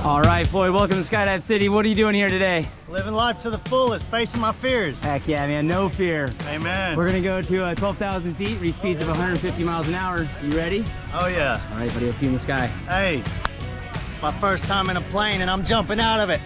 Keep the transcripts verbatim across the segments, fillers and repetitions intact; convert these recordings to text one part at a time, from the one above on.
All right, Floyd, welcome to Skydive City. What are you doing here today? Living life to the fullest, facing my fears. Heck yeah, man, no fear. Amen. We're gonna go to uh, twelve thousand feet, reach speeds of one hundred fifty miles an hour. You ready? Oh yeah. All right, buddy, I'll see you in the sky. Hey, it's my first time in a plane and I'm jumping out of it.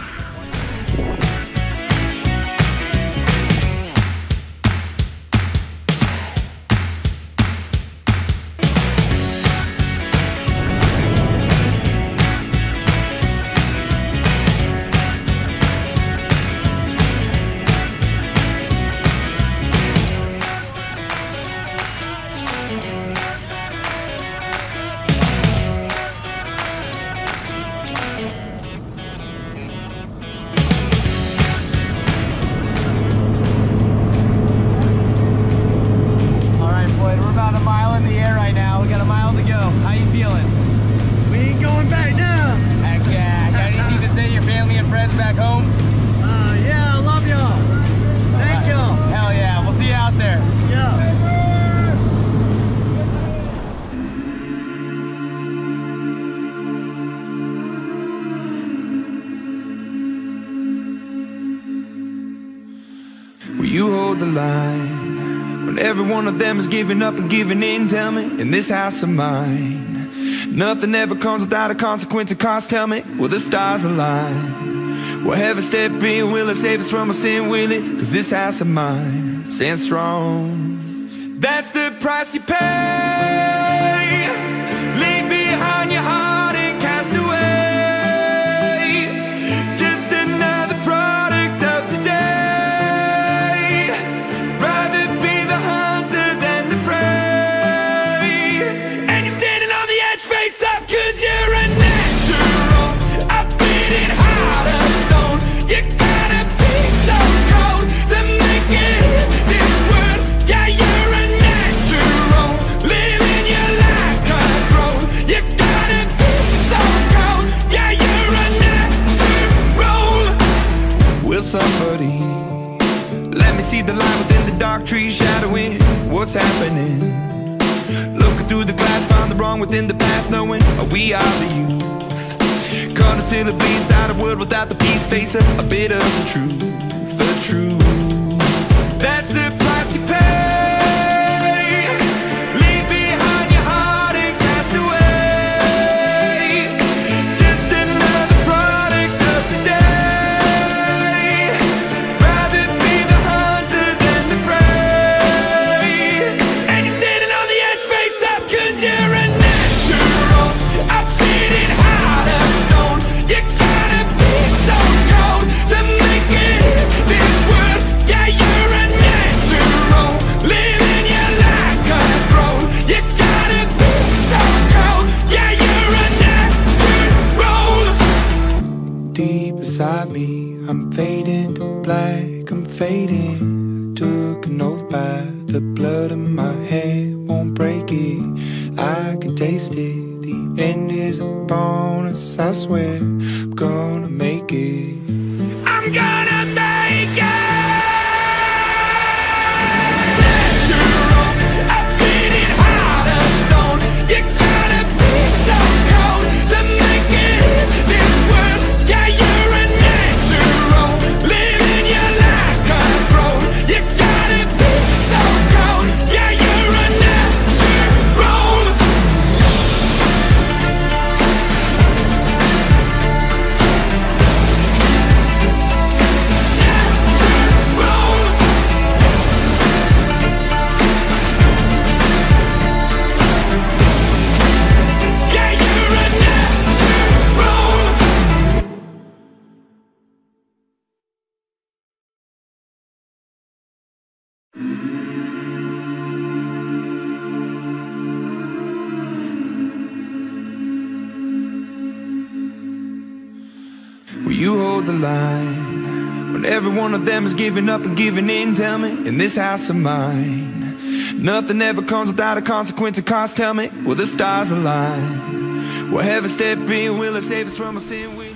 Back home? Uh, yeah, I love y'all. Thank y'all. Hell yeah, we'll see you out there. Yeah. Will you hold the line when every one of them is giving up and giving in? Tell me, in this house of mine, nothing ever comes without a consequence of cost. Tell me, will the stars align? Will heaven step in? Will it save us from our sin? Will it? Cause this house of mine stands strong. That's the price you pay. Leave behind your heart and cast away. Just another product of today. Rather be the hunter than the prey. And you're standing on the edge, face up, cause you're a natural. I beat it harder. You gotta be so cold to make it in this world. Yeah, you're a natural, living your life cutthroat. You gotta be so cold. Yeah, you're a natural. Will somebody let me see the light within the dark trees shadowing what's happening? Looking through the glass, find the wrong within the past, knowing we are the youth. Cut until it bleeds out of world without the peace, facing a bit of the truth, the truth. That's the price you pay. Leave behind your heart and cast away. Just another product of today. Rather be the hunter than the prey. And you're standing on the edge, face up, cause you're a natural. I beat it harder. You gotta be so cold to make it in this world. Yeah, you're a natural, living your life cutthroat. You gotta be so cold. Yeah, you're a natural. Deep inside me, I'm fading to black, I'm fading. Took an oath by the blood in my head, won't break it. I can taste it. The end is a bonus, I swear. I'm gonna make it. I'm gonna make it. Natural, I beat it harder, stone. You gotta be so cold to make it in this world. Yeah, you're a natural, living your life cutthroat. You gotta be so cold. Yeah, you're a natural. Will you hold the line when every one of them is giving up and giving in? Tell me, in this house of mine, nothing ever comes without a consequence of cost. Tell me, will the stars align? Will heaven step in? Will it save us from our sin? Will it?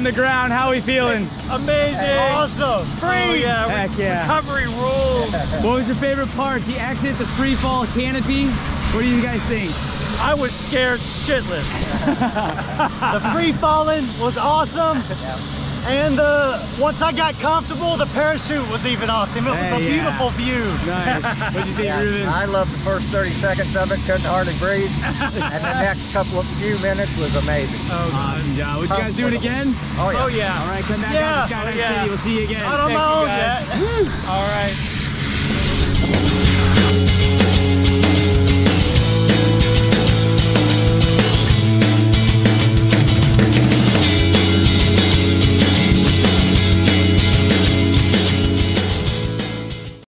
the ground. How are we feeling? Amazing. Awesome. Free. Oh, yeah. Heck yeah. Recovery rules. What was your favorite part? The exit, the free fall canopy? What do you guys think? I was scared shitless. The free falling was awesome. And uh, once I got comfortable, the parachute was even awesome. It was Hey, a yeah. beautiful view. Nice. What'd you think, Yeah, Ruben? I loved the first thirty seconds of it, couldn't hardly breathe. And the next couple of few minutes was amazing. Awesome job. Would you guys do it again? Oh, yeah. Oh, yeah. All right, come back Yeah. out to Skydive Oh, yeah. City. We'll see you again. I don't Thank you, know guys. yet. All right.